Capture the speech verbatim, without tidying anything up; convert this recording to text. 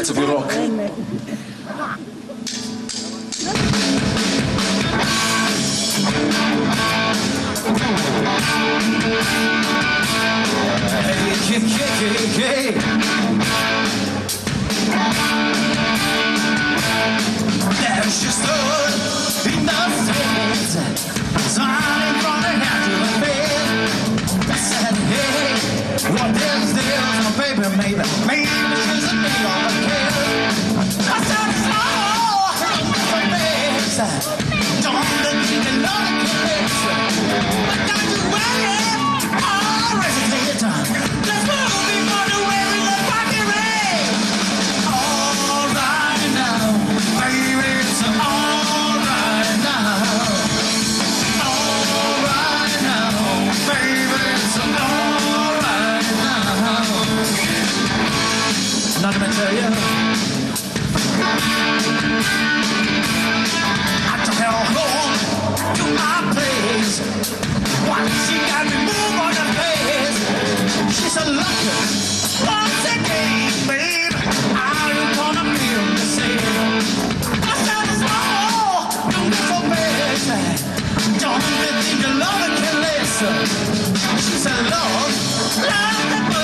называется пирог. There she stood in the fields, smiling from the head to the feet. I said, hey, what is this? Oh, baby, maybe, maybe she's a big of a kid. I said, slow, in the face. Don't let me get on the kiss. But don't you worry, I'll hesitate. Let's move before the way in the pocket rain. All right now, baby, it's all right now. All right now, baby, it's all right now. I'm not gonna tell you. I took her home to my place. Why she got me move on her face? She's a lucky. Once again, babe, are you gonna feel the same? I said it's all, don't be so bad. Don't be think you love and can listen. She said, love, love the